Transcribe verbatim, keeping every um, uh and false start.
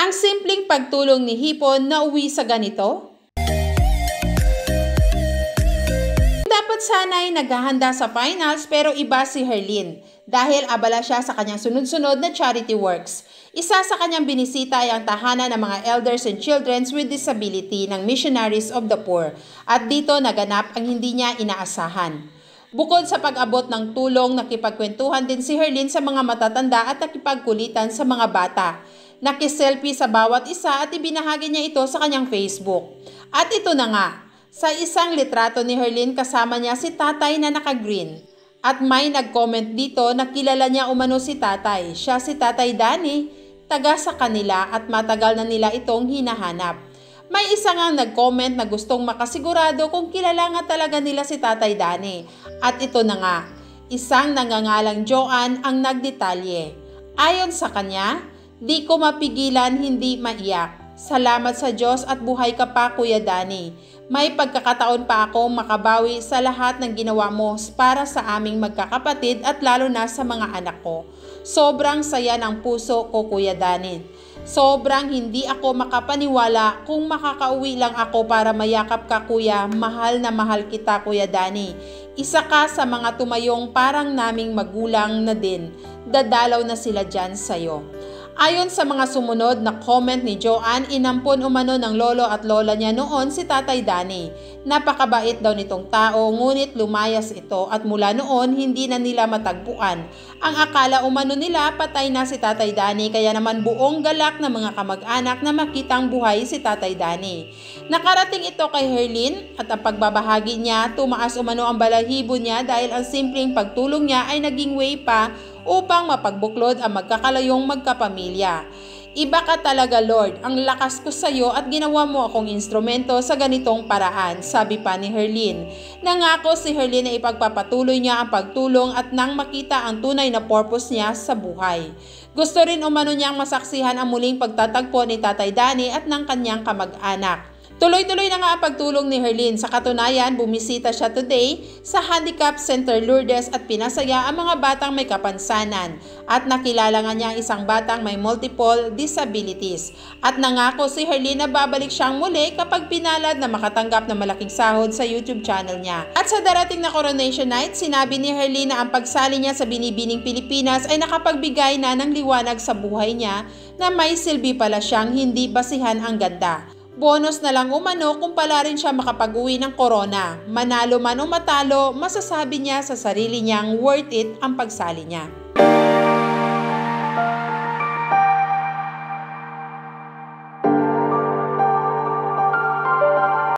Ang simpleng pagtulong ni Hipon na uwi sa ganito? Dapat sana'y naghahanda sa finals pero iba si Herlin dahil abala siya sa kanyang sunod-sunod na charity works. Isa sa kanyang binisita ay ang tahanan ng mga elders and children with disability ng Missionaries of the Poor at dito naganap ang hindi niya inaasahan. Bukod sa pag-abot ng tulong, nakipagkwentuhan din si Herlin sa mga matatanda at nakipagkulitan sa mga bata. Nakiselfie sa bawat isa at ibinahagi niya ito sa kanyang Facebook. At ito na nga. Sa isang litrato ni Herlin kasama niya si tatay na naka-green. At may nag-comment dito na kilala niya umano si tatay. Siya si Tatay Danny, taga sa kanila at matagal na nila itong hinahanap. May isa nga nag-comment na gustong makasigurado kung kilala nga talaga nila si Tatay Danny. At ito na nga, isang nangangalang Joanne ang nagdetalye. Ayon sa kanya, di ko mapigilan hindi maiyak. Salamat sa Diyos at buhay ka pa Kuya Danny. May pagkakataon pa ako makabawi sa lahat ng ginawa mo para sa aming magkakapatid at lalo na sa mga anak ko. Sobrang saya ng puso ko Kuya Danny. Sobrang hindi ako makapaniwala kung makakauwi lang ako para mayakap ka Kuya. Mahal na mahal kita Kuya Danny. Isa ka sa mga tumayong parang naming magulang na din. Dadalaw na sila dyan sa'yo. Ayon sa mga sumunod na comment ni Joanne, inampon umano ng lolo at lola niya noon si Tatay Danny. Napakabait daw nitong tao ngunit lumayas ito at mula noon hindi na nila matagpuan. Ang akala umano nila patay na si Tatay Danny kaya naman buong galak ng mga kamag-anak na makitang buhay si Tatay Danny. Nakarating ito kay Herlin at ang pagbabahagi niya tumaas umano ang balahibo niya dahil ang simpleng pagtulong niya ay naging way pa upang mapagbuklod ang magkakalayong magkapamilya. Iba ka talaga Lord, ang lakas ko sa iyo at ginawa mo akong instrumento sa ganitong paraan, sabi pa ni Herlin. Nangako si Herlin na ipagpapatuloy niya ang pagtulong at nang makita ang tunay na purpose niya sa buhay. Gusto rin umano niyang masaksihan ang muling pagtatagpo ni Tatay Danny at ng kanyang kamag-anak. Tuloy-tuloy na nga ang pagtulong ni Herlin. Sa katunayan, bumisita siya today sa Handicap Center Lourdes at pinasaya ang mga batang may kapansanan. At nakilala nga niya ang isang batang may multiple disabilities. At nangako si Herlin na babalik siyang muli kapag pinalad na makatanggap ng malaking sahod sa YouTube channel niya. At sa darating na Coronation Night, sinabi ni Herlin na ang pagsali niya sa Binibining Pilipinas ay nakapagbigay na ng liwanag sa buhay niya na may silbi pala siyang hindi basihan ang ganda. Bonus na lang umano kung pala rin siya makapag-uwi ng corona. Manalo man o matalo, masasabi niya sa sarili niyang worth it ang pagsali niya.